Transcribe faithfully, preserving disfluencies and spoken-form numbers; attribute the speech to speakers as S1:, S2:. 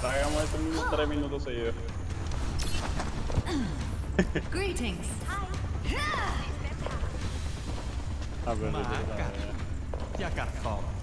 S1: Hagamos esto mismo tres minutos seguidos.
S2: Greetings.
S1: Ah, pero
S3: Maca. Ya carcó.